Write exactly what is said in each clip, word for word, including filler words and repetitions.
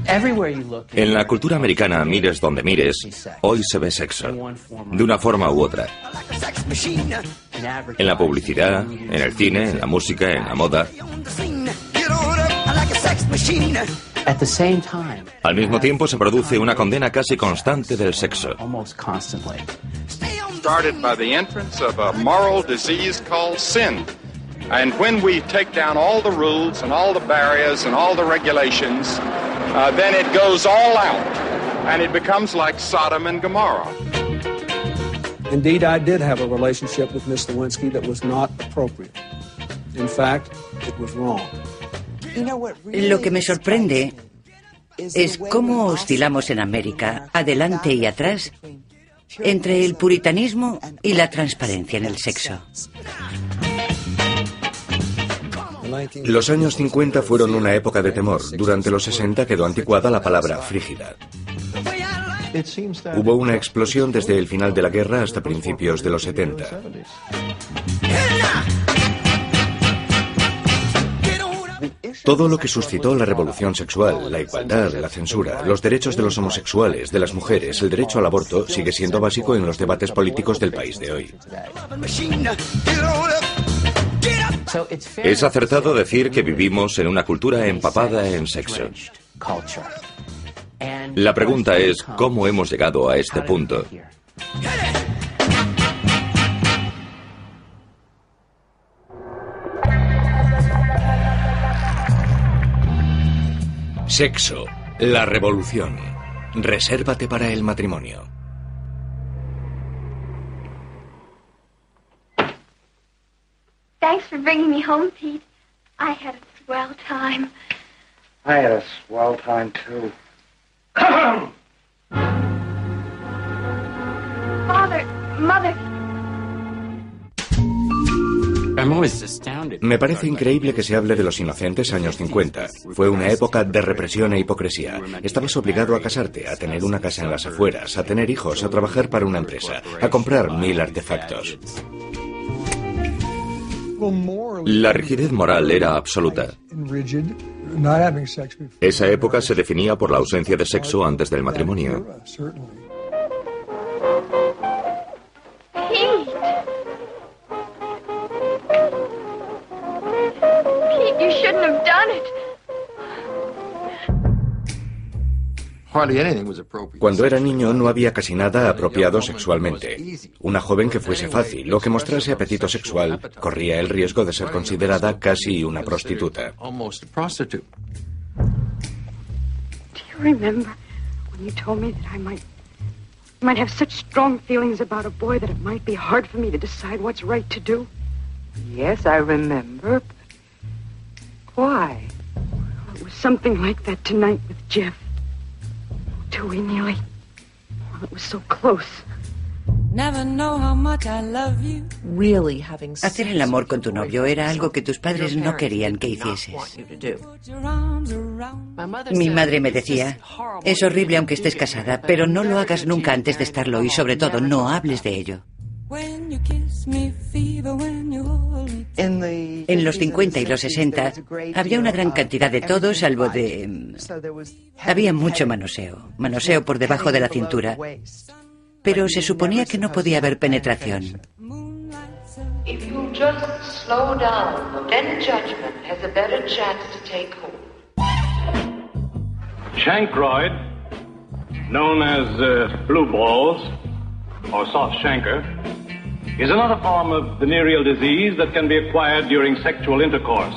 En la cultura americana, mires donde mires, hoy se ve sexo, de una forma u otra. En la publicidad, en el cine, en la música, en la moda. Al mismo tiempo se produce una condena casi constante del sexo. Started by the entrance of a moral disease called sin. And when we take down all the rules and all the barriers and all the regulations, uh, then it goes all out and it becomes like Sodom and Gomorrah. Indeed, I did have a relationship with Miss Lewinsky that was not appropriate. In fact, it was wrong. Lo que me sorprende es cómo oscilamos en América, adelante y atrás, entre el puritanismo y la transparencia en el sexo. Los años cincuenta fueron una época de temor. Durante los sesenta quedó anticuada la palabra frígida. Hubo una explosión desde el final de la guerra hasta principios de los setenta. Todo lo que suscitó la revolución sexual, la igualdad, la censura, los derechos de los homosexuales, de las mujeres, el derecho al aborto, sigue siendo básico en los debates políticos del país de hoy. Es acertado decir que vivimos en una cultura empapada en sexo. La pregunta es, ¿cómo hemos llegado a este punto? Sexo, la revolución. Resérvate para el matrimonio. Thanks for bringing me home, Pete. I had a swell time. I had a swell time, too. Father, Mother. Me parece increíble que se hable de los inocentes años cincuenta. Fue una época de represión e hipocresía. Estabas obligado a casarte, a tener una casa en las afueras, a tener hijos, a trabajar para una empresa, a comprar mil artefactos. La rigidez moral era absoluta. Esa época se definía por la ausencia de sexo antes del matrimonio. Cuando era niño no había casi nada apropiado sexualmente. Una joven que fuese fácil o que mostrase apetito sexual corría el riesgo de ser considerada casi una prostituta. might have such strong feelings about a boy that it might be hard for me to decide what's right to do? Yes, I remember. Why? Well, it was something like that tonight with Jeff. Till we nearly... Well, it was so close. Never know how much I love you. Really having Hacer el amor con tu novio era algo que tus padres no querían que hicieses. Mi madre me decía, es horrible aunque estés casada, pero no lo hagas nunca antes de estarlo y sobre todo no hables de ello. En los cincuenta y los sesenta había una gran cantidad de todo salvo de... Había mucho manoseo, manoseo por debajo de la cintura. Pero se suponía que no podía haber penetración. If you just slow down, then judgment has a better chance to take hold. Chancroid, known as uh, blue balls or soft chancre, is another form of venereal disease that can be acquired during sexual intercourse.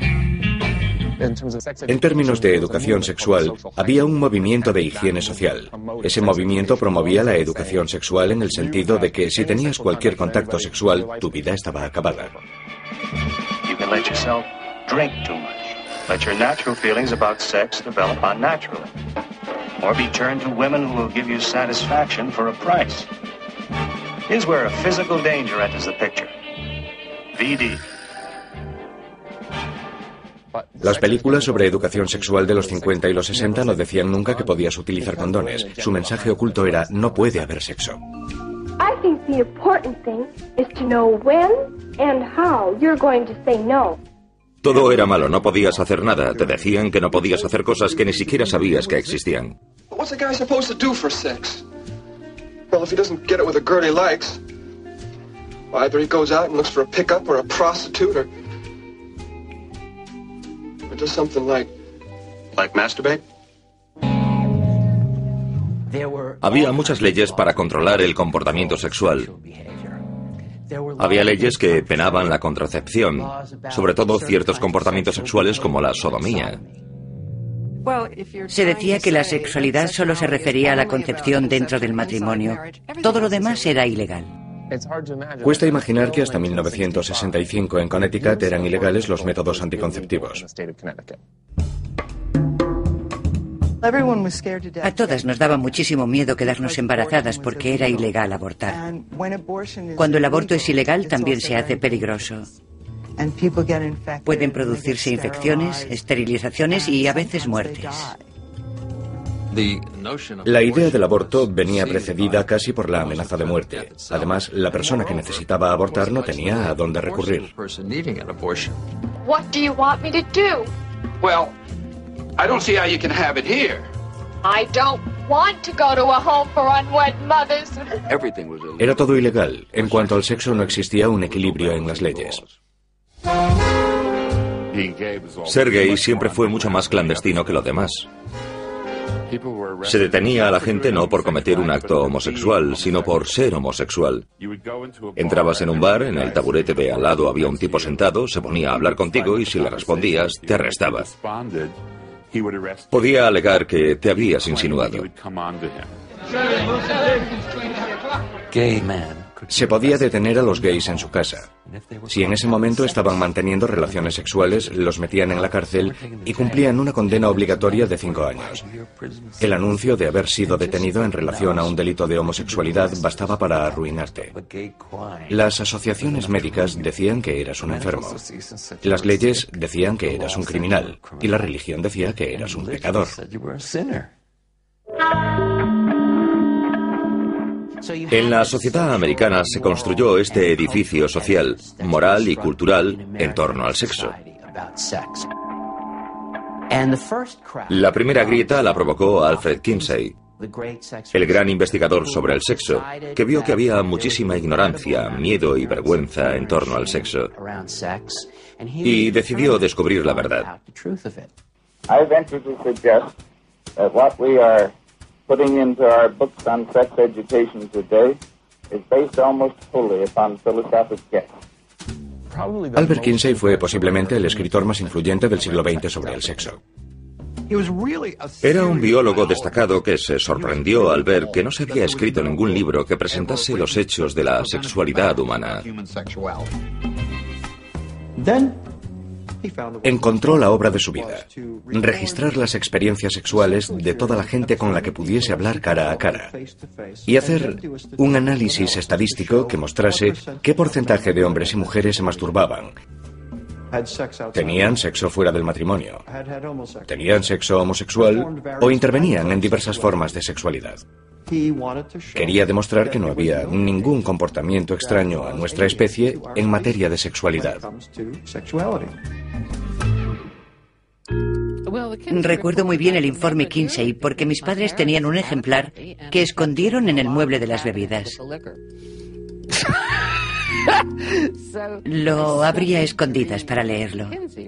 En términos de educación sexual, había un movimiento de higiene social. Ese movimiento promovía la educación sexual en el sentido de que si tenías cualquier contacto sexual, tu vida estaba acabada. You can let yourself drink too much. Let your natural feelings about sex develop unnaturally. Or be turned to women who will give you satisfaction for a price. Here's where a physical danger enters the picture. V D. Las películas sobre educación sexual de los cincuenta y los sesenta no decían nunca que podías utilizar condones. Su mensaje oculto era, no puede haber sexo. I think the important thing is to know when and how you're going to say no. Todo era malo, no podías hacer nada. Te decían que no podías hacer cosas que ni siquiera sabías que existían. What's a guy supposed to do for sex? Well, if he doesn't get it with a girl he likes, either he goes out and looks for a pickup or a prostitute or, or does something like, like masturbate. Había muchas leyes para controlar el comportamiento sexual. Había leyes que penaban la contracepción, sobre todo ciertos comportamientos sexuales como la sodomía. Se decía que la sexualidad solo se refería a la concepción dentro del matrimonio. Todo lo demás era ilegal. Cuesta imaginar que hasta mil novecientos sesenta y cinco en Connecticut eran ilegales los métodos anticonceptivos. A todas nos daba muchísimo miedo quedarnos embarazadas porque era ilegal abortar. Cuando el aborto es ilegal, también se hace peligroso. Pueden producirse infecciones, esterilizaciones y a veces muertes. La idea del aborto venía precedida casi por la amenaza de muerte. Además, la persona que necesitaba abortar no tenía a dónde recurrir. What do you want me to do? Well, I don't see how you can have it here. I don't want to go to a home for unwed mothers. Everything was illegal. Era todo ilegal. En cuanto al sexo, no existía un equilibrio en las leyes. Ser gay siempre fue mucho más clandestino que lo demás. Se detenía a la gente no por cometer un acto homosexual, sino por ser homosexual. Entrabas en un bar, en el taburete de al lado había un tipo sentado, se ponía a hablar contigo y si le respondías, te arrestaba. Podía alegar que te habías insinuado. Se podía detener a los gays en su casa. Si en ese momento estaban manteniendo relaciones sexuales, los metían en la cárcel y cumplían una condena obligatoria de cinco años. El anuncio de haber sido detenido en relación a un delito de homosexualidad bastaba para arruinarte. Las asociaciones médicas decían que eras un enfermo. Las leyes decían que eras un criminal. Y la religión decía que eras un pecador. En la sociedad americana se construyó este edificio social, moral y cultural en torno al sexo. La primera grieta la provocó Alfred Kinsey, el gran investigador sobre el sexo, que vio que había muchísima ignorancia, miedo y vergüenza en torno al sexo, y decidió descubrir la verdad. I venture to suggest that what we are putting into our books on sex education today is based almost fully upon philosophic guess. Albert Kinsey fue posiblemente el escritor más influyente del siglo veinte sobre el sexo. Era un biólogo destacado que se sorprendió al ver que no se había escrito ningún libro que presentase los hechos de la sexualidad humana. Encontró la obra de su vida, registrar las experiencias sexuales de toda la gente con la que pudiese hablar cara a cara y hacer un análisis estadístico que mostrase qué porcentaje de hombres y mujeres se masturbaban, tenían sexo fuera del matrimonio, tenían sexo homosexual o intervenían en diversas formas de sexualidad. Quería demostrar que no había ningún comportamiento extraño a nuestra especie en materia de sexualidad. Recuerdo muy bien el informe Kinsey porque mis padres tenían un ejemplar que escondieron en el mueble de las bebidas. Lo abrí a escondidas para leerlo.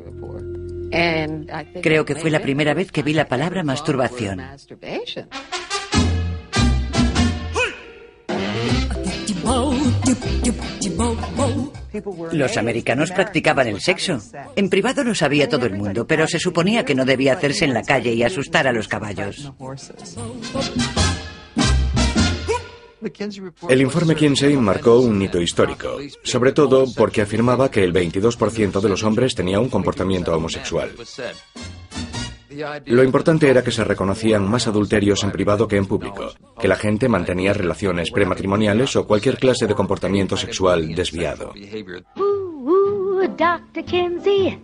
Creo que fue la primera vez que vi la palabra masturbación. Los americanos practicaban el sexo. En privado lo sabía todo el mundo, pero se suponía que no debía hacerse en la calle y asustar a los caballos. El informe Kinsey marcó un hito histórico, sobre todo porque afirmaba que el veintidós por ciento de los hombres tenía un comportamiento homosexual. Lo importante era que se reconocían más adulterios en privado que en público, que la gente mantenía relaciones prematrimoniales o cualquier clase de comportamiento sexual desviado. Ooh, doctor Kinsey,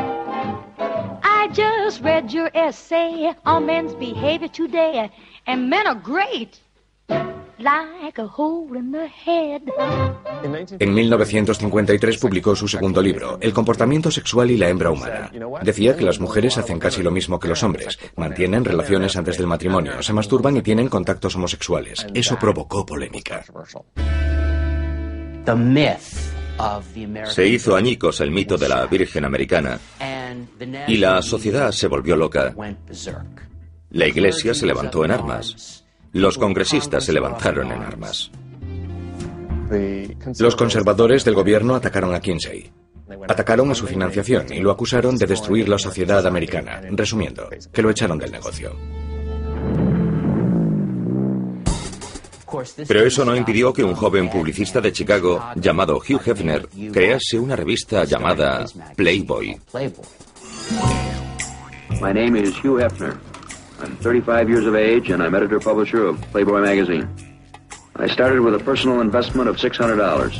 I just read your essay on men's behavior today, and men are great. En mil novecientos cincuenta y tres publicó su segundo libro, El comportamiento sexual y la hembra humana. Decía que las mujeres hacen casi lo mismo que los hombres, mantienen relaciones antes del matrimonio, se masturban y tienen contactos homosexuales. Eso provocó polémica. Se hizo añicos el mito de la Virgen americana y la sociedad se volvió loca. La iglesia se levantó en armas. Los congresistas se levantaron en armas. Los conservadores del gobierno atacaron a Kinsey. Atacaron a su financiación y lo acusaron de destruir la sociedad americana. Resumiendo, que lo echaron del negocio. Pero eso no impidió que un joven publicista de Chicago llamado Hugh Hefner crease una revista llamada Playboy. My name is Hugh Hefner. I'm thirty-five years of age and I'm editor-publisher of Playboy magazine. I started with a personal investment of six hundred dollars.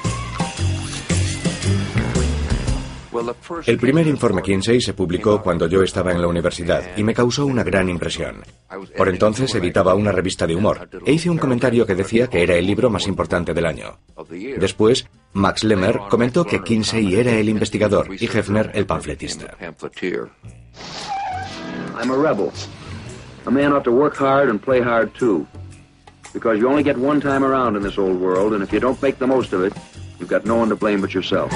El primer informe Kinsey se publicó cuando yo estaba en la universidad y me causó una gran impresión. Por entonces editaba una revista de humor e hice un comentario que decía que era el libro más importante del año. Después, Max Lemmer comentó que Kinsey era el investigador y Hefner el panfletista. I'm a rebel. A man ought to work hard and play hard too. Because you only get one time around in this old world, and if you don't make the most of it, you've got no one to blame but yourself.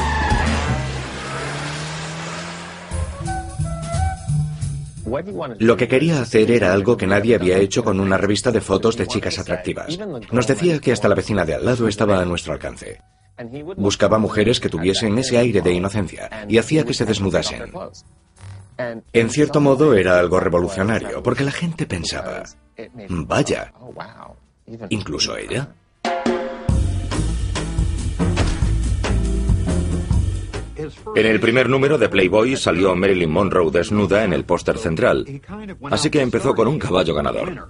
Lo que quería hacer era algo que nadie había hecho con una revista de fotos de chicas atractivas. Nos decía que hasta la vecina de al lado estaba a nuestro alcance. Buscaba mujeres que tuviesen ese aire de inocencia y hacía que se desnudasen. En cierto modo era algo revolucionario, porque la gente pensaba, vaya, incluso ella. En el primer número de Playboy salió Marilyn Monroe desnuda en el póster central, así que empezó con un caballo ganador.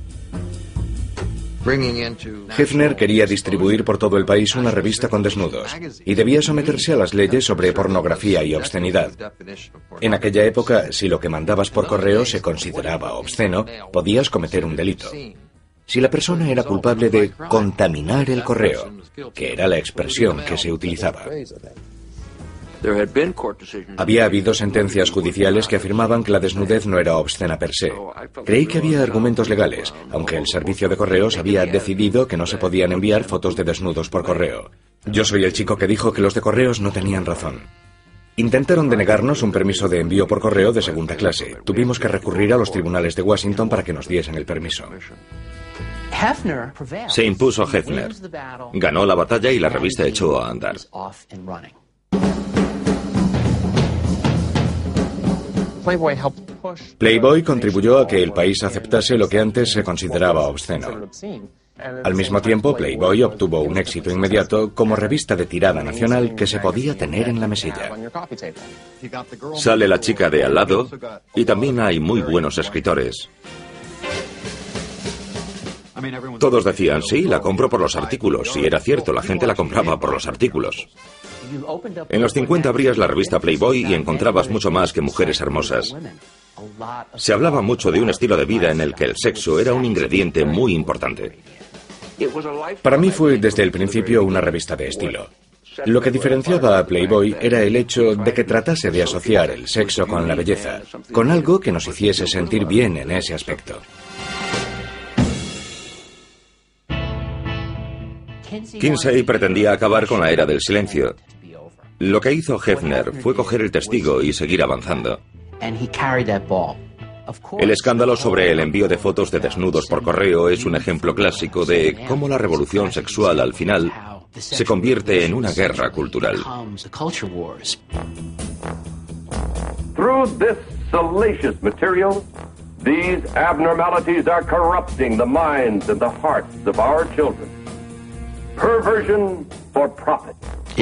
Hefner quería distribuir por todo el país una revista con desnudos y debía someterse a las leyes sobre pornografía y obscenidad. En aquella época, si lo que mandabas por correo se consideraba obsceno, podías cometer un delito. Si la persona era culpable de contaminar el correo, que era la expresión que se utilizaba. Había habido sentencias judiciales que afirmaban que la desnudez no era obscena per se. Creí que había argumentos legales, aunque el servicio de correos había decidido que no se podían enviar fotos de desnudos por correo. Yo soy el chico que dijo que los de correos no tenían razón. Intentaron denegarnos un permiso de envío por correo de segunda clase. Tuvimos que recurrir a los tribunales de Washington para que nos diesen el permiso. Se impuso Hefner. Ganó la batalla y la revista echó a andar. Playboy contribuyó a que el país aceptase lo que antes se consideraba obsceno. Al mismo tiempo, Playboy obtuvo un éxito inmediato como revista de tirada nacional que se podía tener en la mesilla. Sale la chica de al lado y también hay muy buenos escritores. Todos decían, sí, la compro por los artículos, y era cierto, la gente la compraba por los artículos. En los cincuenta abrías la revista Playboy y encontrabas mucho más que mujeres hermosas. Se hablaba mucho de un estilo de vida en el que el sexo era un ingrediente muy importante. Para mí fue desde el principio una revista de estilo. Lo que diferenciaba a Playboy era el hecho de que tratase de asociar el sexo con la belleza, con algo que nos hiciese sentir bien en ese aspecto. Kinsey pretendía acabar con la era del silencio. Lo que hizo Hefner fue coger el testigo y seguir avanzando. El escándalo sobre el envío de fotos de desnudos por correo es un ejemplo clásico de cómo la revolución sexual al final se convierte en una guerra cultural. Through this salacious material, these abnormalities are corrupting the minds and the hearts of our children. Perversion for profit.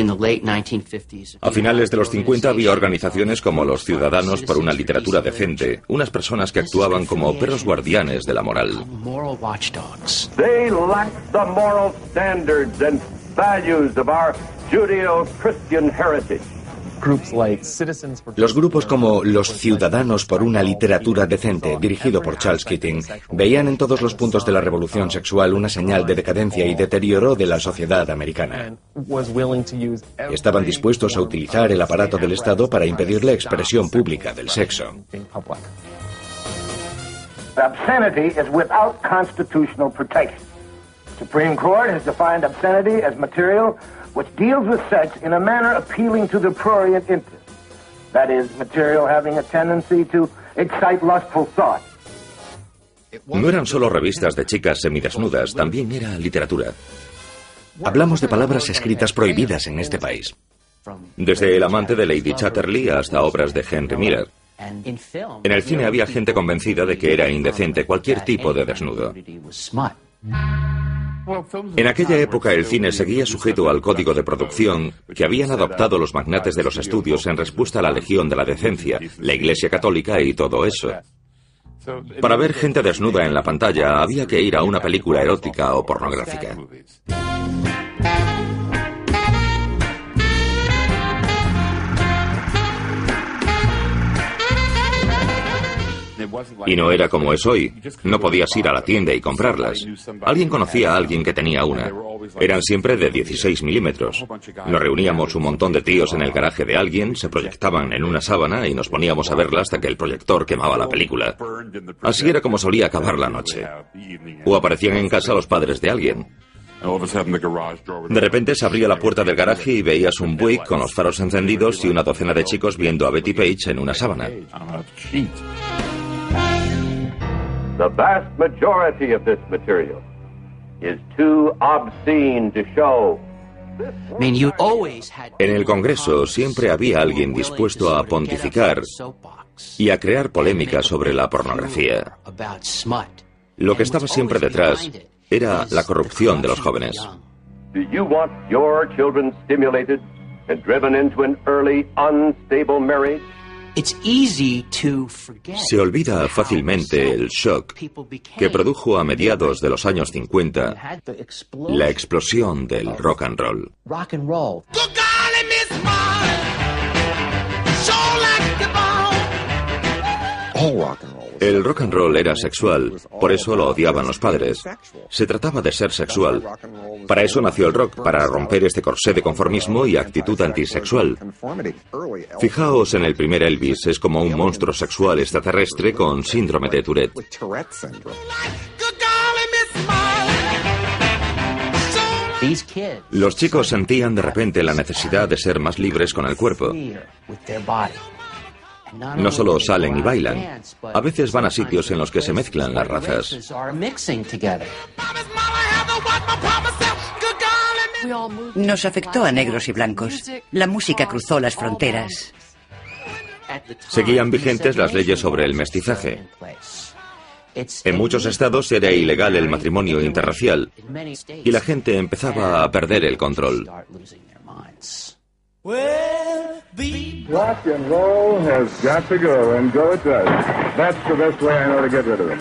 A finales de los cincuenta había organizaciones como los Ciudadanos por una Literatura Decente, unas personas que actuaban como perros guardianes de la moral. They lack the moral standards and values of our Judeo-Christian heritage. Los grupos como los Ciudadanos por una Literatura Decente, dirigido por Charles Keating, veían en todos los puntos de la revolución sexual una señal de decadencia y deterioro de la sociedad americana. Estaban dispuestos a utilizar el aparato del Estado para impedir la expresión pública del sexo. Obscenity is without constitutional protection. The Supreme Court has defined obscenity as material which deals with sex in a manner appealing to the prurient interest. That is, material having a tendency to excite lustful thought. No eran solo revistas de chicas semidesnudas, también era literatura. Hablamos de palabras escritas prohibidas en este país. Desde El amante de Lady Chatterley hasta obras de Henry Miller. En el cine había gente convencida de que era indecente cualquier tipo de desnudo. En aquella época el cine seguía sujeto al código de producción que habían adoptado los magnates de los estudios en respuesta a la Legión de la Decencia, la Iglesia Católica y todo eso. Para ver gente desnuda en la pantalla había que ir a una película erótica o pornográfica. Y no era como es hoy. No podías ir a la tienda y comprarlas. Alguien conocía a alguien que tenía una. Eran siempre de dieciséis milímetros. Nos reuníamos un montón de tíos en el garaje de alguien, se proyectaban en una sábana y nos poníamos a verla hasta que el proyector quemaba la película. Así era como solía acabar la noche. O aparecían en casa los padres de alguien. De repente se abría la puerta del garaje y veías un Buick con los faros encendidos y una docena de chicos viendo a Betty Page en una sábana. The vast majority of this material is too obscene to show. En el Congreso siempre había alguien dispuesto a pontificar y a crear polémica sobre la pornografía. Lo que estaba siempre detrás era la corrupción de los jóvenes. Do you want your children stimulated and driven into an early, unstable marriage? Se olvida fácilmente el shock que produjo a mediados de los años cincuenta la explosión del rock and roll. El rock and roll era sexual, por eso lo odiaban los padres. Se trataba de ser sexual. Para eso nació el rock, para romper este corsé de conformismo y actitud antisexual. Fijaos en el primer Elvis, es como un monstruo sexual extraterrestre con síndrome de Tourette. Los chicos sentían de repente la necesidad de ser más libres con el cuerpo. No solo salen y bailan, a veces van a sitios en los que se mezclan las razas. Nos afectó a negros y blancos. La música cruzó las fronteras. Seguían vigentes las leyes sobre el mestizaje. En muchos estados era ilegal el matrimonio interracial y la gente empezaba a perder el control. Rock and roll has got to go, and go it does. That's the best way I know to get rid of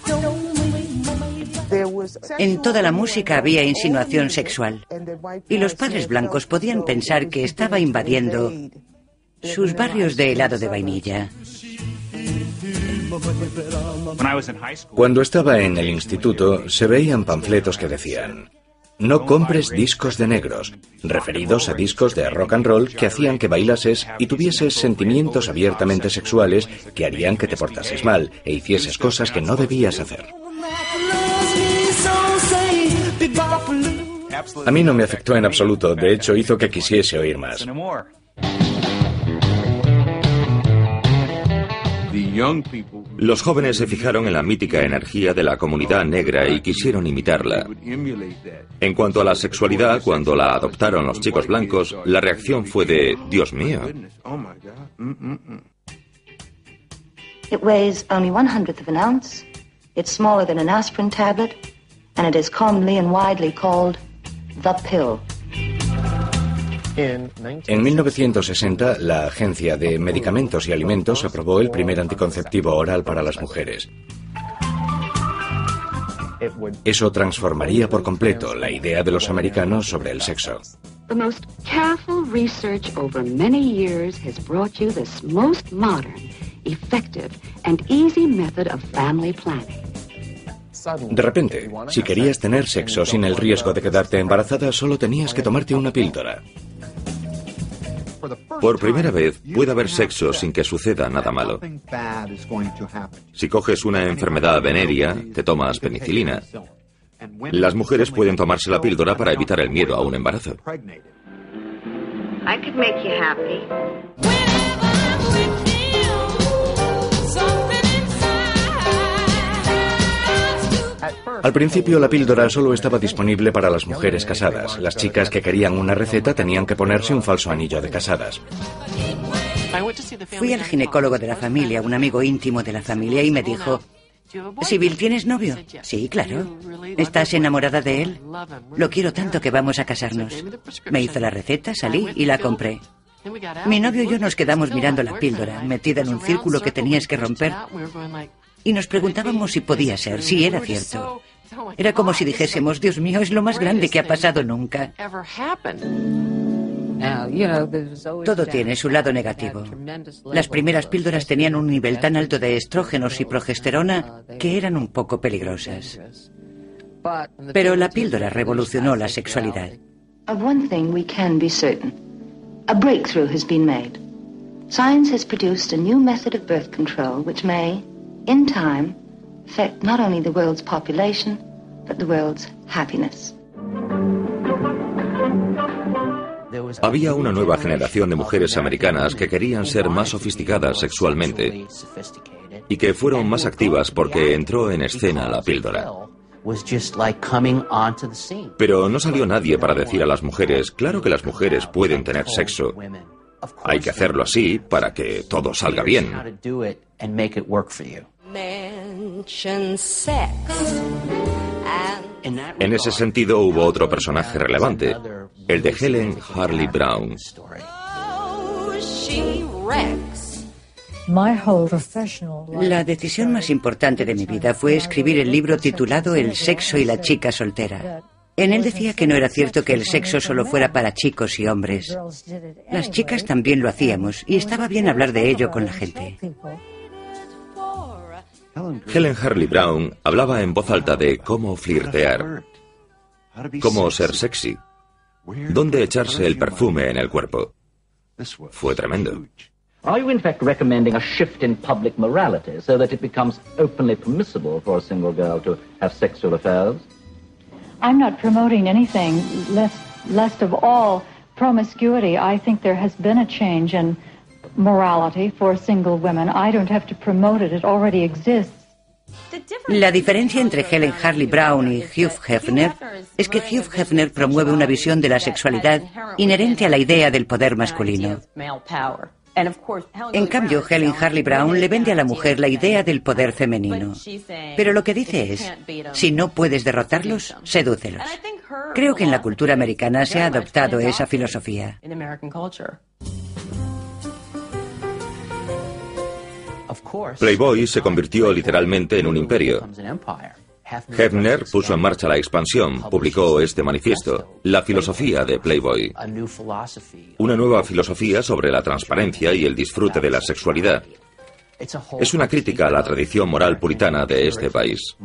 it. En toda la música había insinuación sexual, y los padres blancos podían pensar que estaba invadiendo sus barrios de helado de vainilla. Cuando estaba en el instituto, se veían panfletos que decían: no compres discos de negros, referidos a discos de rock and roll que hacían que bailases y tuvieses sentimientos abiertamente sexuales que harían que te portases mal e hicieses cosas que no debías hacer. A mí no me afectó en absoluto, de hecho hizo que quisiese oír más. Los jóvenes se fijaron en la mítica energía de la comunidad negra y quisieron imitarla. En cuanto a la sexualidad, cuando la adoptaron los chicos blancos, la reacción fue de «Dios mío». It weighs only one hundredth of an ounce. It's smaller than an aspirin tablet, and it is commonly and widely called the pill. En mil novecientos sesenta, la Agencia de Medicamentos y Alimentos aprobó el primer anticonceptivo oral para las mujeres. Eso transformaría por completo la idea de los americanos sobre el sexo. The most careful Careful research over many years has brought you this most modern, effective, and easy method of family planning. De repente, si querías tener sexo sin el riesgo de quedarte embarazada, solo tenías que tomarte una píldora. Por primera vez, puede haber sexo sin que suceda nada malo. Si coges una enfermedad venérea, te tomas penicilina. Las mujeres pueden tomarse la píldora para evitar el miedo a un embarazo. I could make you happy. Al principio la píldora solo estaba disponible para las mujeres casadas. Las chicas que querían una receta tenían que ponerse un falso anillo de casadas. Fui al ginecólogo de la familia, un amigo íntimo de la familia, y me dijo: Sibyl, ¿tienes novio? Sí, claro. ¿Estás enamorada de él? Lo quiero tanto que vamos a casarnos. Me hizo la receta, salí y la compré. Mi novio y yo nos quedamos mirando la píldora, metida en un círculo que tenías que romper, y nos preguntábamos si podía ser, si era cierto. Era como si dijésemos: Dios mío, es lo más grande que ha pasado nunca. Todo tiene su lado negativo. Las primeras píldoras tenían un nivel tan alto de estrógenos y progesterona que eran un poco peligrosas. Pero la píldora revolucionó la sexualidad. Of one thing we can be certain. A breakthrough has been made. Science has produced a new method of birth control which may, in time, affect not only the world's population, but the world's happiness. Había una nueva generación de mujeres americanas que querían ser más sofisticadas sexualmente y que fueron más activas porque entró en escena la píldora. Pero no salió nadie para decir a las mujeres: claro que las mujeres pueden tener sexo. Hay que hacerlo así para que todo salga bien. En ese sentido hubo otro personaje relevante, el de Helen Harley Brown. La decisión más importante de mi vida fue escribir el libro titulado El sexo y la chica soltera. En él decía que no era cierto que el sexo solo fuera para chicos y hombres. Las chicas también lo hacíamos y estaba bien hablar de ello con la gente. Helen Harley Brown hablaba en voz alta de cómo flirtear, cómo ser sexy, dónde echarse el perfume en el cuerpo. Fue tremendo. Are you in fact recommending a shift in public morality so that it becomes openly permissible for a single girl to have sexual affairs? I'm not promoting anything, lest, lest of all promiscuity. I think there has been a change in morality for single women. I don't have to promote it, it already exists. La diferencia entre Helen Harley Brown y Hugh Hefner es que Hugh Hefner promueve una visión de la sexualidad inherente a la idea del poder masculino. En cambio, Helen Harley Brown le vende a la mujer la idea del poder femenino. Pero lo que dice es: si no puedes derrotarlos, sedúcelos. Creo que en la cultura americana se ha adoptado esa filosofía. Playboy se convirtió literalmente en un imperio. Hefner puso en marcha la expansión, publicó este manifiesto, la filosofía de Playboy. Una nueva filosofía sobre la transparencia y el disfrute de la sexualidad. Es una crítica a la tradición moral puritana de este país.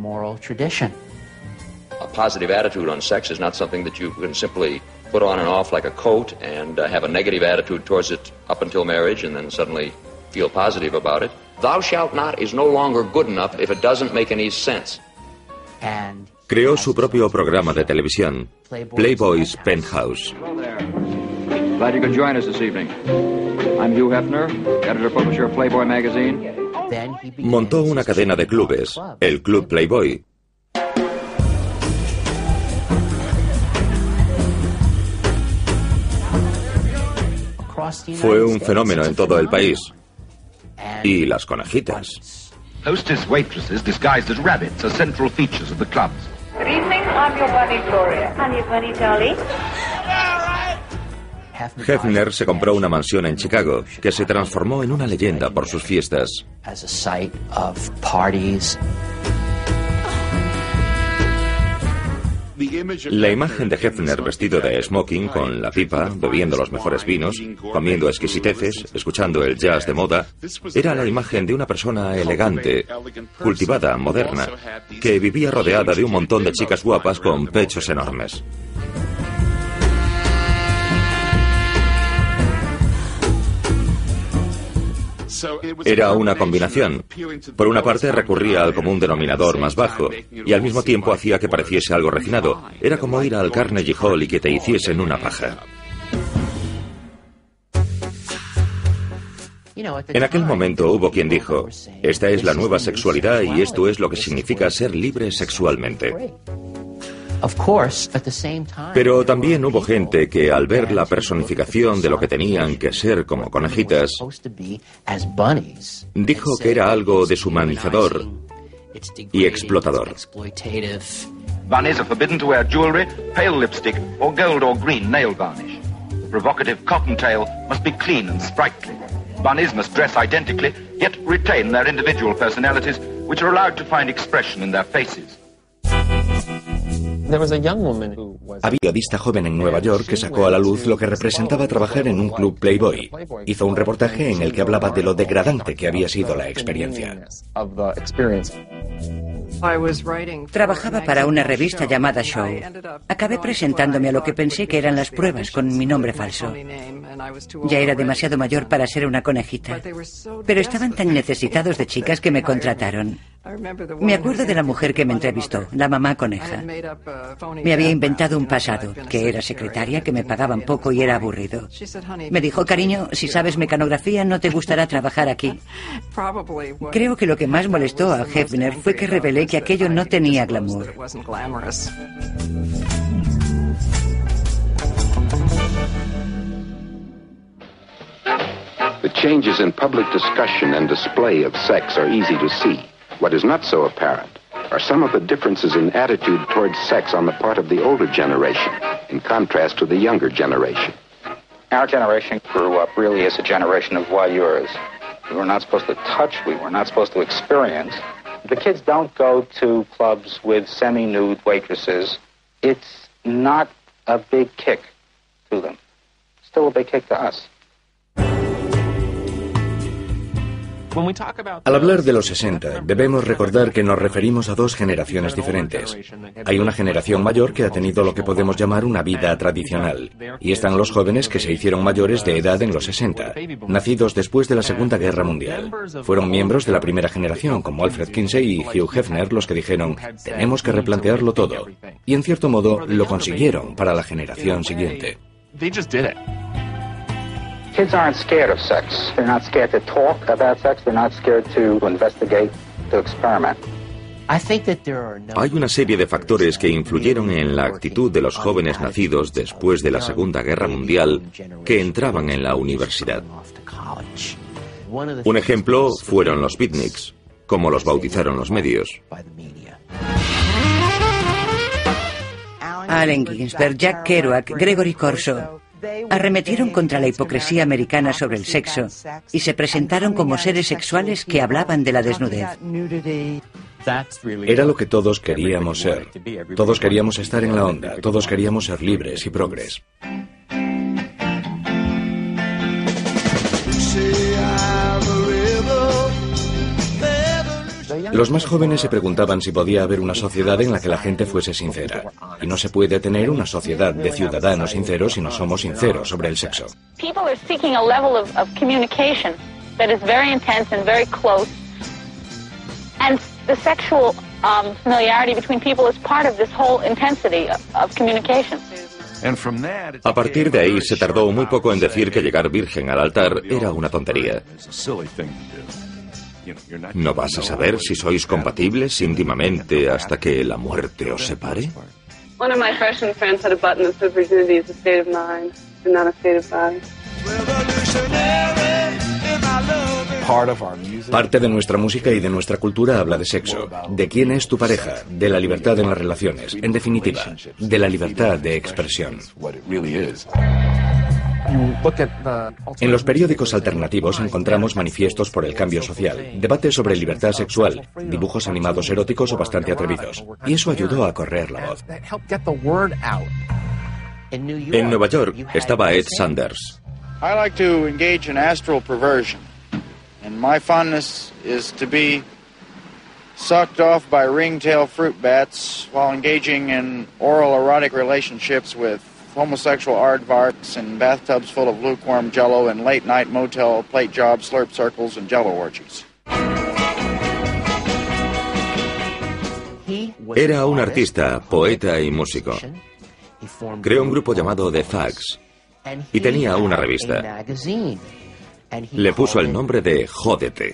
A positive attitude on sex is not something that you can simply put on and off like a coat and uh, have a negative attitude towards it up until marriage and then suddenly feel positive about it. Thou shalt not is no longer good enough if it doesn't make any sense. Creó su propio programa de televisión, Playboy's Penthouse. Glad you could join us this evening. I'm Hugh Hefner, editor-publisher of Playboy magazine. Montó una cadena de clubes, el Club Playboy. Fue un fenómeno en todo el país. Y las conejitas. Hostess waitresses disguised as rabbits are central features of the clubs. Good evening, I'm your bunny, Gloria. I'm your bunny, Dolly. Hefner se compró una mansión en Chicago que se transformó en una leyenda por sus fiestas. As a site of parties. La imagen de Hefner vestido de smoking, con la pipa, bebiendo los mejores vinos, comiendo exquisiteces, escuchando el jazz de moda, era la imagen de una persona elegante, cultivada, moderna, que vivía rodeada de un montón de chicas guapas con pechos enormes. Era una combinación. Por una parte recurría al común denominador más bajo y al mismo tiempo hacía que pareciese algo refinado. Era como ir al Carnegie Hall y que te hiciesen una paja. En aquel momento hubo quien dijo, esta es la nueva sexualidad y esto es lo que significa ser libre sexualmente. Pero también hubo gente que al ver la personificación de lo que tenían que ser como conejitas, dijo que era algo deshumanizador y explotador. Bunnies are forbidden to wear jewelry, pale lipstick, or gold or green nail varnish. The provocative cottontail must be clean and sprightly. Bunnies must dress identically, yet retain their individual personalities, which are allowed to find expression in their faces. Había periodista joven en Nueva York que sacó a la luz lo que representaba trabajar en un club Playboy. Hizo un reportaje en el que hablaba de lo degradante que había sido la experiencia. Trabajaba para una revista llamada Show. Acabé presentándome a lo que pensé que eran las pruebas con mi nombre falso. Ya era demasiado mayor para ser una conejita, pero estaban tan necesitados de chicas que me contrataron. Me acuerdo de la mujer que me entrevistó, la mamá coneja. Me había inventado un pasado, que era secretaria, que me pagaban poco y era aburrido. Me dijo, cariño, si sabes mecanografía no te gustará trabajar aquí. Creo que lo que más molestó a Hefner fue que revelé que aquello no tenía glamour. The changes in public discussion and display of sex are easy to see. What is not so apparent are some of the differences in attitude towards sex on the part of the older generation, in contrast to the younger generation. Our generation grew up really as a generation of voyeurs. We were not supposed to touch, we were not supposed to experience. The kids don't go to clubs with semi-nude waitresses. It's not a big kick to them. Still a big kick to us. Al hablar de los sesenta, debemos recordar que nos referimos a dos generaciones diferentes. Hay una generación mayor que ha tenido lo que podemos llamar una vida tradicional, y están los jóvenes que se hicieron mayores de edad en los sesenta, nacidos después de la Segunda Guerra Mundial. Fueron miembros de la primera generación, como Alfred Kinsey y Hugh Hefner, los que dijeron, tenemos que replantearlo todo. Y en cierto modo, lo consiguieron para la generación siguiente. Kids aren't scared of sex. They're not scared to talk about sex. They're not scared to investigate, to experiment. Hay una serie de factores que influyeron en la actitud de los jóvenes nacidos después de la Segunda Guerra Mundial que entraban en la universidad. Un ejemplo fueron los beatniks, como los bautizaron los medios. Allen Ginsberg, Jack Kerouac, Gregory Corso arremetieron contra la hipocresía americana sobre el sexo y se presentaron como seres sexuales que hablaban de la desnudez. Era lo que todos queríamos ser. Todos queríamos estar en la onda, todos queríamos ser libres y progres. Los más jóvenes se preguntaban si podía haber una sociedad en la que la gente fuese sincera. Y no se puede tener una sociedad de ciudadanos sinceros si no somos sinceros sobre el sexo. People are seeking a level of, of communication that is very intense and very close. And the sexual um, familiarity between people is part of this whole intensity of, of communication. A partir de ahí se tardó muy poco en decir que llegar virgen al altar era una tontería. ¿No vas a saber si sois compatibles íntimamente hasta que la muerte os separe? One of my freshman friends had a button that said virginity is a state of mind and not a state of body. Parte de nuestra música y de nuestra cultura habla de sexo, de quién es tu pareja, de la libertad en las relaciones, en definitiva, de la libertad de expresión. En los periódicos alternativos encontramos manifiestos por el cambio social, debates sobre libertad sexual, dibujos animados eróticos o bastante atrevidos. Y eso ayudó a correr la voz. En Nueva York estaba Ed Sanders. I like to engage in astral perversion, and my fondness is to be sucked off by ringtail fruit bats while engaging in oral erotic relationships with homosexual aardvarks in bathtubs full of lukewarm jello and late-night motel plate jobs, slurp circles, and jello orgies. Era un artista, poeta y músico. Creó un grupo llamado The Fags y tenía una revista. Le puso el nombre de Jódete.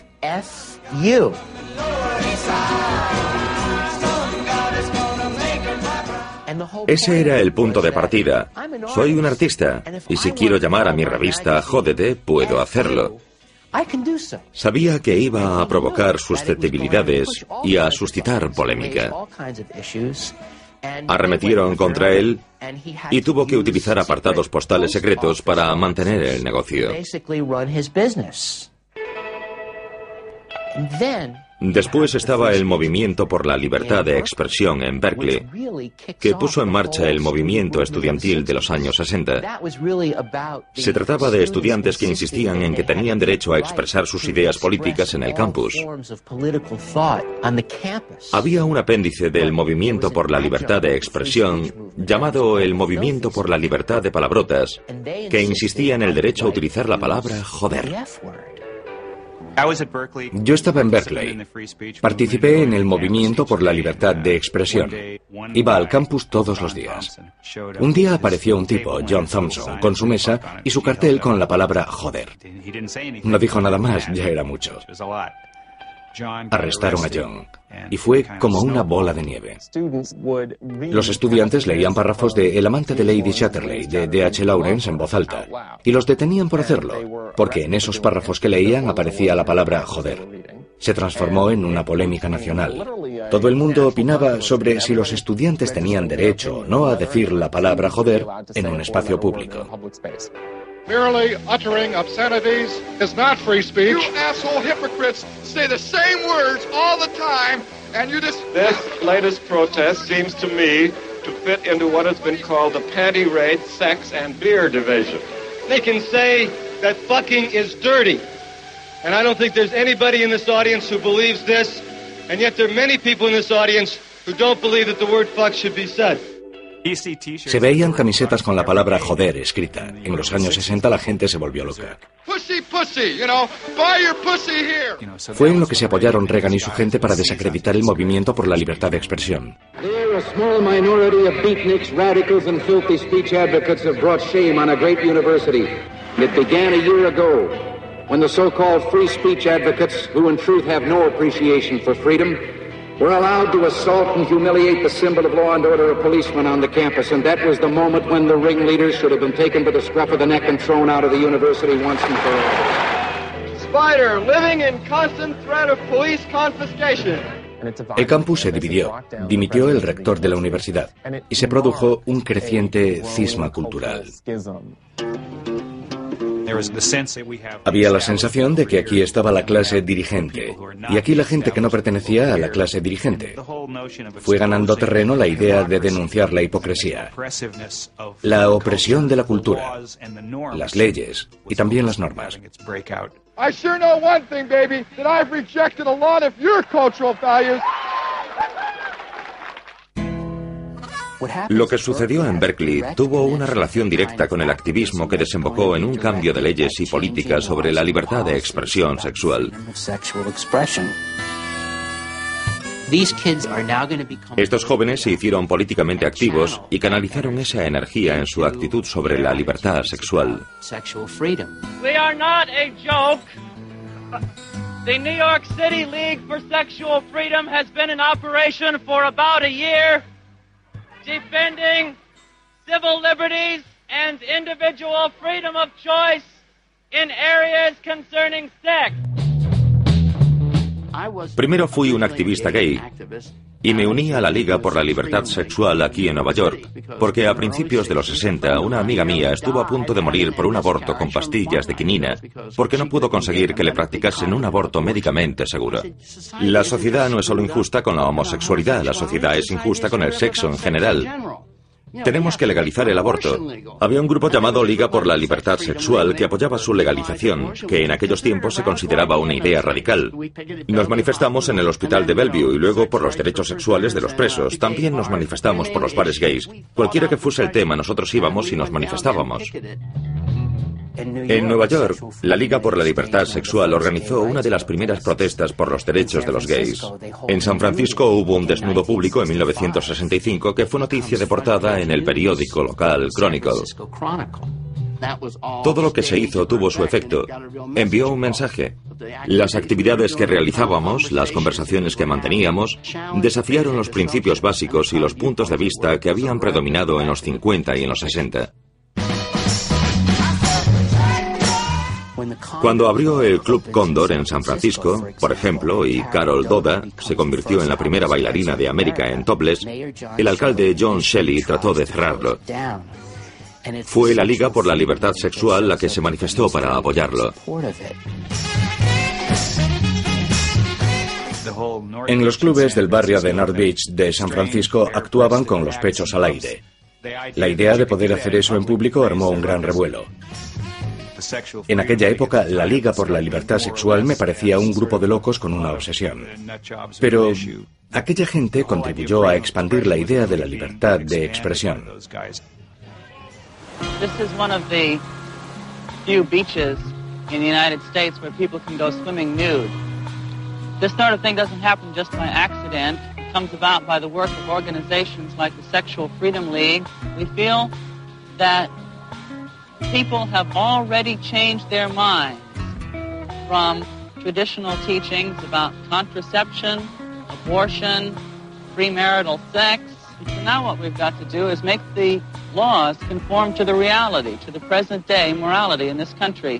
Ese era el punto de partida. Soy un artista y si quiero llamar a mi revista Jódete, puedo hacerlo. Sabía que iba a provocar susceptibilidades y a suscitar polémica. Arremetieron contra él y tuvo que utilizar apartados postales secretos para mantener el negocio. Después estaba el Movimiento por la Libertad de Expresión en Berkeley, que puso en marcha el movimiento estudiantil de los años sesenta. Se trataba de estudiantes que insistían en que tenían derecho a expresar sus ideas políticas en el campus. Había un apéndice del Movimiento por la Libertad de Expresión llamado el Movimiento por la Libertad de Palabrotas, que insistía en el derecho a utilizar la palabra joder. Yo estaba en Berkeley. Participé en el movimiento por la libertad de expresión. Iba al campus todos los días. Un día apareció un tipo, John Thompson, con su mesa y su cartel con la palabra joder. No dijo nada más, ya era mucho. Arrestaron a John y fue como una bola de nieve. Los estudiantes leían párrafos de El amante de Lady Chatterley de D H Lawrence en voz alta y los detenían por hacerlo, porque en esos párrafos que leían aparecía la palabra joder. Se transformó en una polémica nacional. Todo el mundo opinaba sobre si los estudiantes tenían derecho o no a decir la palabra joder en un espacio público. Merely uttering obscenities is not free speech. You asshole hypocrites say the same words all the time, and you just... This latest protest seems to me to fit into what has been called the panty raid, sex, and beer division. They can say that fucking is dirty. And I don't think there's anybody in this audience who believes this, and yet there are many people in this audience who don't believe that the word fuck should be said. Se veían camisetas con la palabra joder escrita. En los años sesenta la gente se volvió loca. Fue en lo que se apoyaron Reagan y su gente para desacreditar el movimiento por la libertad de expresión. A small minority of beatniks, radicals and filthy speech advocates have brought shame on a great university. It began a year ago when the so-called free speech advocates, who in truth have no appreciation for freedom, were allowed to assault and humiliate the symbol of law and order of policemen on the campus, and that was the moment when the ringleaders should have been taken by the scruff of the neck and thrown out of the university once and for all. Spider, living in constant threat of police confiscation. El campus se dividió, dimitió el rector de la universidad y se produjo un creciente cisma cultural. Había la sensación de que aquí estaba la clase dirigente y aquí la gente que no pertenecía a la clase dirigente. Fue ganando terreno la idea de denunciar la hipocresía, la opresión de la cultura, las leyes y también las normas. I sure know one thing, baby, that I've rejected a lot of your cultural values. Lo que sucedió en Berkeley tuvo una relación directa con el activismo que desembocó en un cambio de leyes y políticas sobre la libertad de expresión sexual. Estos jóvenes se hicieron políticamente activos y canalizaron esa energía en su actitud sobre la libertad sexual. We are not a joke. The New York City League for Sexual Freedom has been in operation for about a year, defending civil liberties and individual freedom of choice in areas concerning sex. Primero fui un activista gay y me uní a la Liga por la Libertad Sexual aquí en Nueva York, porque a principios de los sesenta una amiga mía estuvo a punto de morir por un aborto con pastillas de quinina, porque no pudo conseguir que le practicasen un aborto médicamente seguro. La sociedad no es solo injusta con la homosexualidad, la sociedad es injusta con el sexo en general. Tenemos que legalizar el aborto. Había un grupo llamado Liga por la Libertad Sexual que apoyaba su legalización, que en aquellos tiempos se consideraba una idea radical. Nos manifestamos en el hospital de Bellevue y luego por los derechos sexuales de los presos. También nos manifestamos por los bares gays. Cualquiera que fuese el tema, nosotros íbamos y nos manifestábamos. En Nueva York, la Liga por la Libertad Sexual organizó una de las primeras protestas por los derechos de los gays. En San Francisco hubo un desnudo público en mil novecientos sesenta y cinco que fue noticia de portada en el periódico local Chronicle. Todo lo que se hizo tuvo su efecto. Envió un mensaje. Las actividades que realizábamos, las conversaciones que manteníamos, desafiaron los principios básicos y los puntos de vista que habían predominado en los cincuenta y en los sesenta. Cuando abrió el Club Cóndor en San Francisco, por ejemplo, y Carol Doda se convirtió en la primera bailarina de América en topless, el alcalde John Shelley trató de cerrarlo. Fue la Liga por la Libertad Sexual la que se manifestó para apoyarlo. En los clubes del barrio de North Beach de San Francisco actuaban con los pechos al aire. La idea de poder hacer eso en público armó un gran revuelo. En aquella época, la Liga por la Libertad Sexual me parecía un grupo de locos con una obsesión. Pero aquella gente contribuyó a expandir la idea de la libertad de expresión. This is one of the few beaches in the United States where people can go swimming nude. This sort of thing doesn't happen just by accident. It comes about by the work of organizations like the Sexual Freedom League. We feel that people have already changed their minds from traditional teachings about contraception, abortion, premarital sex. So now what we've got to do is make the laws conform to the reality, to the present day morality in this country.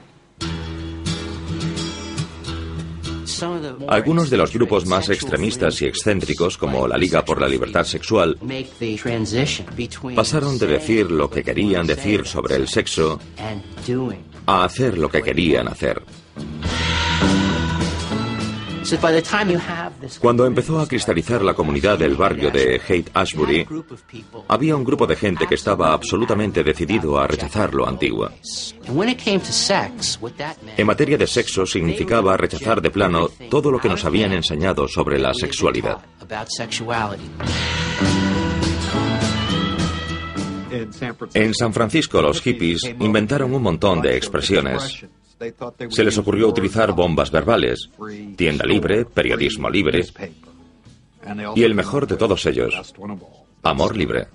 Algunos de los grupos más extremistas y excéntricos, como la Liga por la Libertad Sexual, pasaron de decir lo que querían decir sobre el sexo a hacer lo que querían hacer. Cuando empezó a cristalizar la comunidad del barrio de Haight-Ashbury, había un grupo de gente que estaba absolutamente decidido a rechazar lo antiguo. En materia de sexo significaba rechazar de plano todo lo que nos habían enseñado sobre la sexualidad. En San Francisco, los hippies inventaron un montón de expresiones. Se les ocurrió utilizar bombas verbales, tienda libre, periodismo libre, y el mejor de todos ellos, amor libre.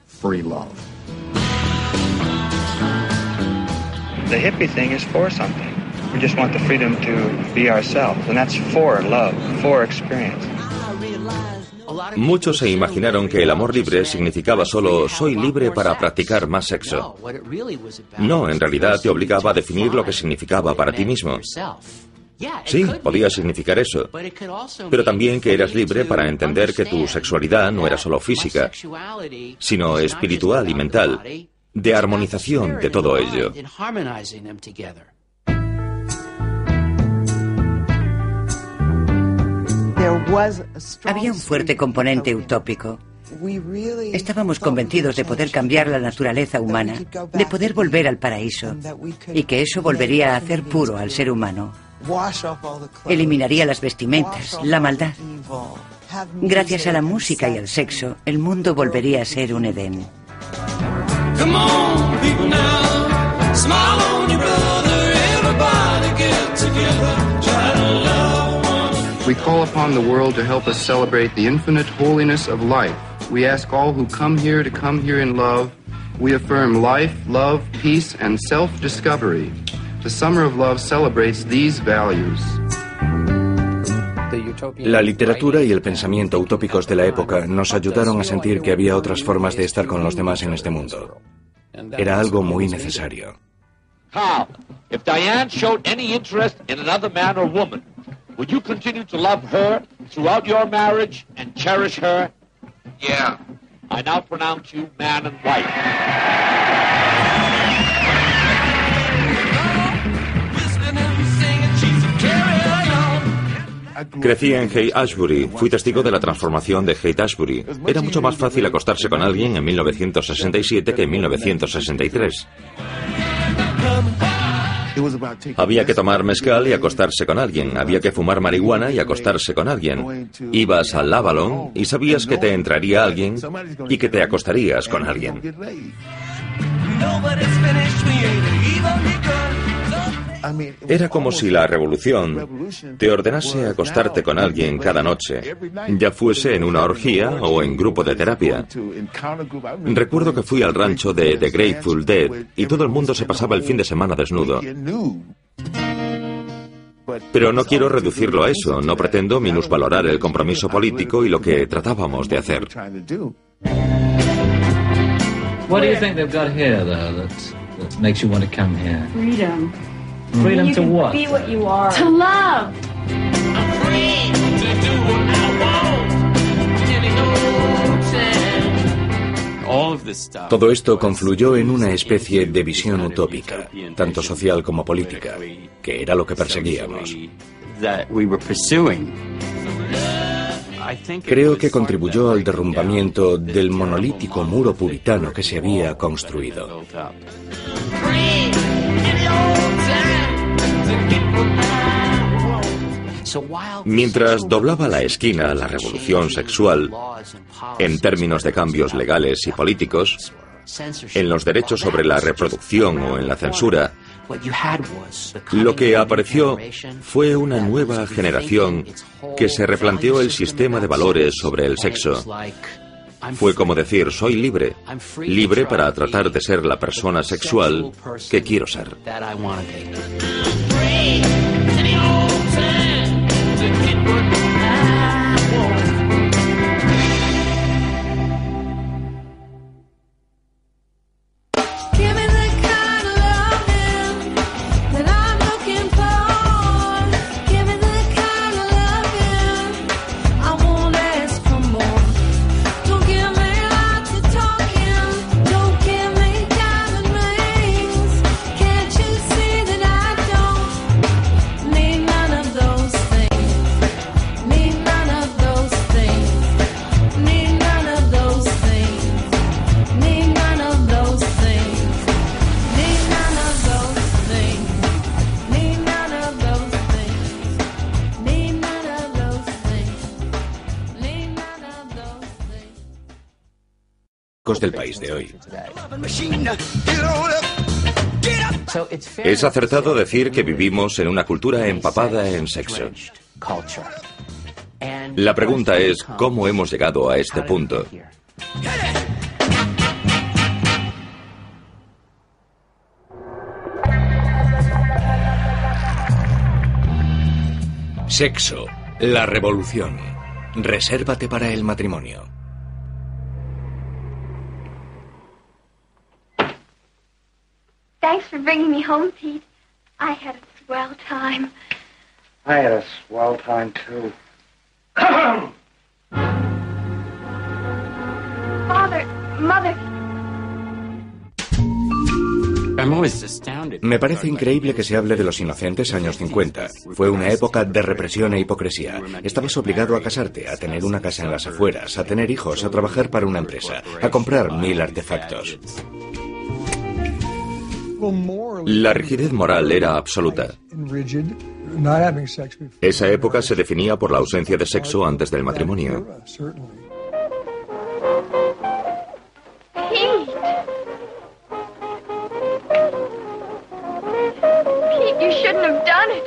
The hippie thing is for something. We just want the freedom to be ourselves, and that's for love, for experience. Muchos se imaginaron que el amor libre significaba solo soy libre para practicar más sexo. No, en realidad te obligaba a definir lo que significaba para ti mismo. Sí, podía significar eso, pero también que eras libre para entender que tu sexualidad no era solo física, sino espiritual y mental, de armonización de todo ello. Había un fuerte componente utópico. Estábamos convencidos de poder cambiar la naturaleza humana, de poder volver al paraíso, y que eso volvería a hacer puro al ser humano. Eliminaría las vestimentas, la maldad. Gracias a la música y al sexo, el mundo volvería a ser un Edén. Come on, people now, smile on your brother, everybody get together, try to love one. We call upon the world to help us celebrate the infinite holiness of life. We ask all who come here to come here in love. We affirm life, love, peace, and self-discovery. The Summer of Love celebrates these values. La literatura y el pensamiento utópicos de la época nos ayudaron a sentir que había otras formas de estar con los demás en este mundo. Era algo muy necesario. How? If Diane showed any interest in another man or woman, Will you continue to love her throughout your marriage and cherish her? Yeah. I now pronounce you man and wife. Crecí en Haight-Ashbury. Fui testigo de la transformación de Haight-Ashbury. Era mucho más fácil acostarse con alguien en mil novecientos sesenta y siete que en mil novecientos sesenta y tres. Había que tomar mezcal y acostarse con alguien. Había que fumar marihuana y acostarse con alguien. Ibas al Avalon y sabías que te entraría alguien y que te acostarías con alguien. Era como si la revolución te ordenase acostarte con alguien cada noche, ya fuese en una orgía o en grupo de terapia. Recuerdo que fui al rancho de The Grateful Dead y todo el mundo se pasaba el fin de semana desnudo. Pero no quiero reducirlo a eso, no pretendo minusvalorar el compromiso político y lo que tratábamos de hacer. What do you think they've got here, though, that, that makes you want to come here? Freedom. Freedom you to can what? Be what you are. To love. I'm free to do what I want. Any old time. Todo esto confluyó en una especie de visión utópica, tanto social como política, que era lo que perseguíamos. Creo que contribuyó al derrumbamiento del monolítico muro puritano que se había construido. Mientras doblaba la esquina a la revolución sexual, en términos de cambios legales y políticos, en los derechos sobre la reproducción o en la censura, lo que apareció fue una nueva generación que se replanteó el sistema de valores sobre el sexo. Fue como decir, soy libre, libre para tratar de ser la persona sexual que quiero ser. Del país de hoy. Es acertado decir que vivimos en una cultura empapada en sexo. La pregunta es, ¿cómo hemos llegado a este punto? Sexo, la revolución. Resérvate para el matrimonio. Thanks for bringing me home, Pete. I had a swell time. I had a swell time, too. Father, Mother. Me parece increíble que se hable de los inocentes años cincuenta. Fue una época de represión e hipocresía. Estabas obligado a casarte, a tener una casa en las afueras, a tener hijos, a trabajar para una empresa, a comprar mil artefactos. La rigidez moral era absoluta. Esa época se definía por la ausencia de sexo antes del matrimonio. Pete. Pete, you shouldn't have done it.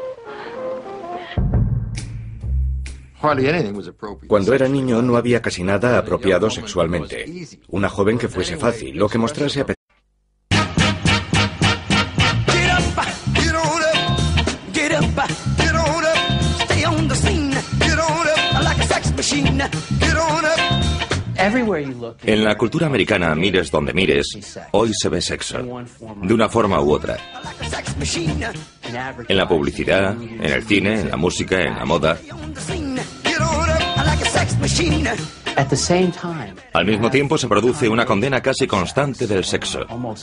Cuando era niño no había casi nada apropiado sexualmente. Una joven que fuese fácil, lo que mostrase apetito. En la cultura americana, mires donde mires, hoy se ve sexo, de una forma u otra. En la publicidad, en el cine, en la música, en la moda. Al mismo tiempo se produce una condena casi constante del sexo.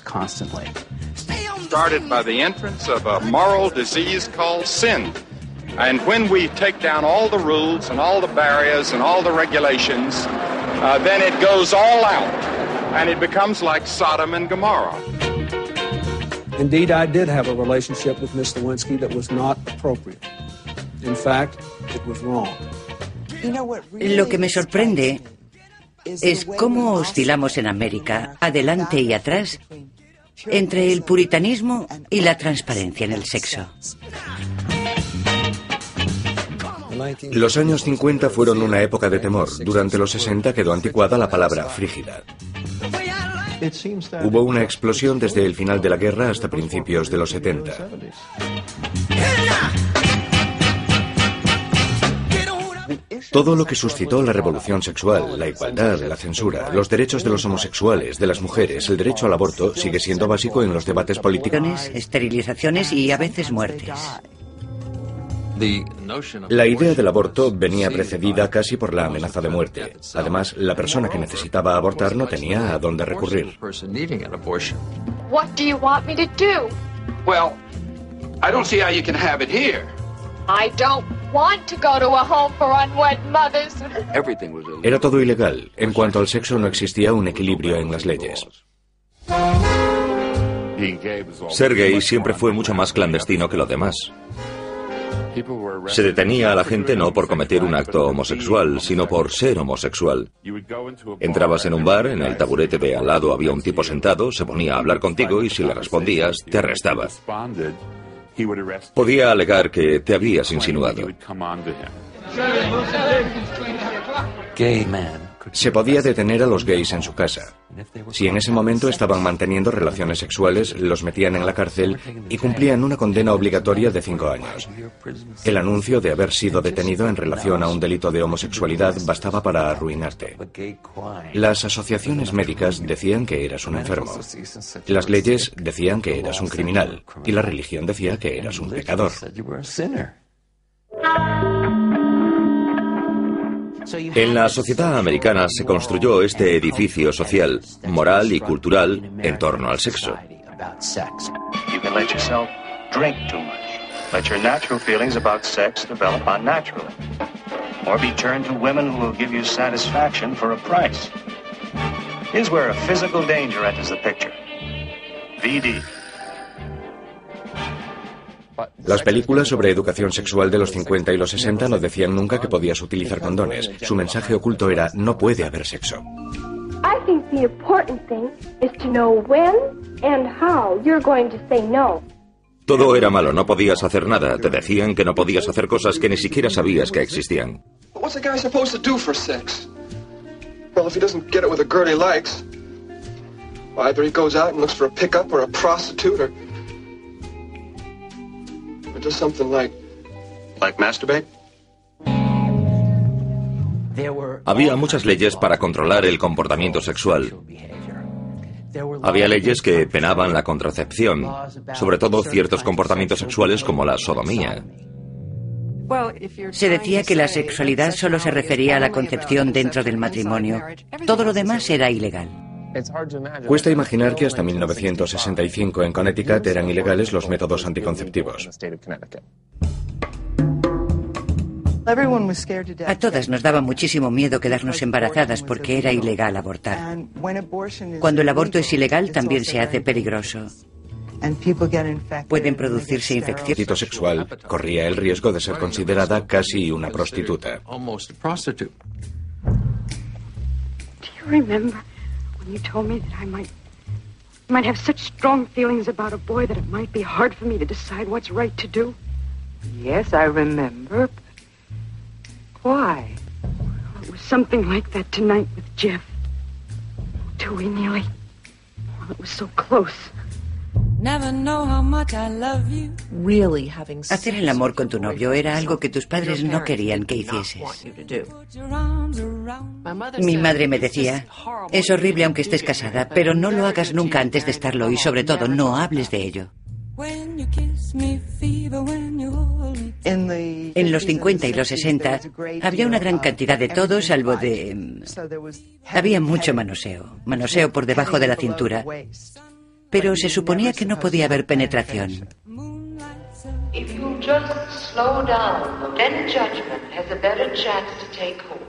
Started by the entrance of a moral disease called sin. And when we take down all the rules and all the barriers and all the regulations, uh, then it goes all out and it becomes like Sodom and Gomorrah. Indeed, I did have a relationship with Miss Lewinsky that was not appropriate. In fact, it was wrong. Lo que me sorprende es cómo oscilamos en América, adelante y atrás, entre el puritanismo y la transparencia en el sexo. Los años cincuenta fueron una época de temor. Durante los sesenta quedó anticuada la palabra frígida. Hubo una explosión desde el final de la guerra hasta principios de los setenta. Todo lo que suscitó la revolución sexual, la igualdad, la censura, los derechos de los homosexuales, de las mujeres, el derecho al aborto, sigue siendo básico en los debates políticos. Esterilizaciones y a veces muertes. La idea del aborto venía precedida casi por la amenaza de muerte. Además, la persona que necesitaba abortar no tenía a dónde recurrir. What do you want me to do? Well, I don't see how you can have it here. I don't want to go to a home for unwed mothers. Era todo ilegal. En cuanto al sexo, no existía un equilibrio en las leyes. Ser gay siempre fue mucho más clandestino que lo demás. Se detenía a la gente no por cometer un acto homosexual, sino por ser homosexual. Entrabas en un bar, en el taburete de al lado había un tipo sentado, se ponía a hablar contigo y si le respondías, te arrestaba. Podía alegar que te habías insinuado. Se podía detener a los gays en su casa. Si en ese momento estaban manteniendo relaciones sexuales, los metían en la cárcel y cumplían una condena obligatoria de cinco años. El anuncio de haber sido detenido en relación a un delito de homosexualidad bastaba para arruinarte. Las asociaciones médicas decían que eras un enfermo. Las leyes decían que eras un criminal. Y la religión decía que eras un pecador. En la sociedad americana se construyó este edificio social, moral y cultural en torno al sexo. You can let yourself drink too much. Let your natural feelings about sex develop unnaturally. Or be turned to women who will give you satisfaction for a price. Here's where a physical danger enters the picture. V D. Las películas sobre educación sexual de los cincuenta y los sesenta no decían nunca que podías utilizar condones. Su mensaje oculto era, no puede haber sexo. I think the important thing is to know when and how you're going to say no. Todo era malo, no podías hacer nada. Te decían que no podías hacer cosas que ni siquiera sabías que existían. What's a guy supposed to do for sex? Well, if he doesn't get it with a girl he likes, either he goes out and looks for a pickup or a prostitute or do something like, like masturbate. Había muchas leyes para controlar el comportamiento sexual. Había leyes que penaban la contracepción, sobre todo ciertos comportamientos sexuales como la sodomía. Se decía que la sexualidad solo se refería a la concepción dentro del matrimonio. Todo lo demás era ilegal. Cuesta imaginar que hasta mil novecientos sesenta y cinco en Connecticut eran ilegales los métodos anticonceptivos. A todas nos daba muchísimo miedo quedarnos embarazadas porque era ilegal abortar. Cuando el aborto es ilegal también se hace peligroso. Pueden producirse infecciones. El acto sexual corría el riesgo de ser considerada casi una prostituta. You told me that I might, might have such strong feelings about a boy that it might be hard for me to decide what's right to do. Yes, I remember. Why? Well, it was something like that tonight with Jeff. Till we nearly, well, it was so close. Hacer el amor con tu novio era algo que tus padres no querían que hicieses. Mi madre me decía, es horrible aunque estés casada, pero no lo hagas nunca antes de estarlo y sobre todo no hables de ello. En los cincuenta y los sesenta había una gran cantidad de todo salvo de... Había mucho manoseo, manoseo por debajo de la cintura. Pero se suponía que no podía haber penetración. If you just slow down, then judgment has a better chance to take hold.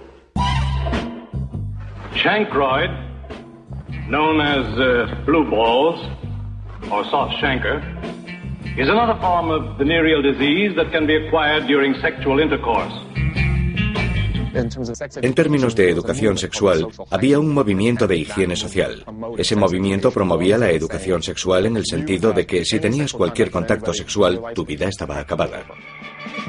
Chancroid, known as uh, blue balls or soft chancre, is another form of venereal disease that can be acquired during sexual intercourse. En términos de educación sexual, había un movimiento de higiene social. Ese movimiento promovía la educación sexual en el sentido de que si tenías cualquier contacto sexual, tu vida estaba acabada.